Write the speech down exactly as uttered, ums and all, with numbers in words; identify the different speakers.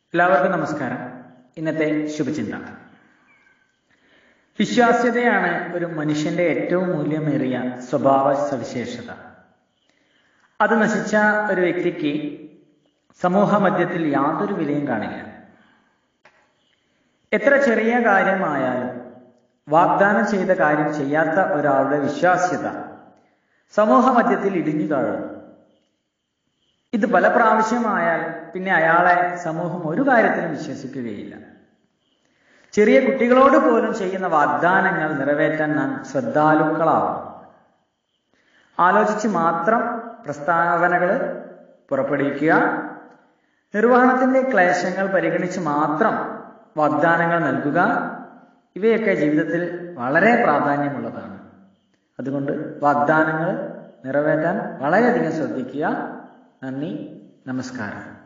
Speaker 1: എല്ലാവർക്കും നമസ്കാരം. ഇന്നത്തെ ശുഭചിന്ത. വിശ്വാസ്യതയാണ് ഒരു മനുഷ്യന്റെ ഏറ്റവും മൂല്യമേറിയ സ്വഭാവ സവിശേഷത. അത് നശിച്ച ഒരു വ്യക്തിക്ക് സമൂഹ മധ്യത്തിൽ യാതൊരു വിലയും കാണില്ല. എത്ര ചെറിയ കാര്യമായാലും വാഗ്ദാനം ചെയ്ത കാര്യം ചെയ്യാത്ത ഒരാളുടെ വിശ്വാസ്യത സമൂഹ മധ്യത്തിൽ ഇടിഞ്ഞു താഴുന്നു. ഇത് പല പ്രാവശ്യമായാൽ പിന്നെ അയാളെ സമൂഹം ഒരു കാര്യത്തിലും വിശ്വസിക്കുകയില്ല. ചെറിയ കുട്ടികളോട് പോലും ചെയ്യുന്ന വാഗ്ദാനങ്ങൾ നിറവേറ്റാൻ നാം ശ്രദ്ധാലുക്കളാവണം. ആലോചിച്ച് മാത്രം പ്രസ്താവനകൾ പുറപ്പെടുവിക്കുക, നിർവഹണത്തിന്റെ ക്ലേശങ്ങൾ പരിഗണിച്ച് മാത്രം വാഗ്ദാനങ്ങൾ നൽകുക, ഇവയൊക്കെ ജീവിതത്തിൽ വളരെ പ്രാധാന്യമുള്ളതാണ്. അതുകൊണ്ട് വാഗ്ദാനങ്ങൾ നിറവേറ്റാൻ വളരെയധികം ശ്രദ്ധിക്കുക. നന്ദി, നമസ്കാരം.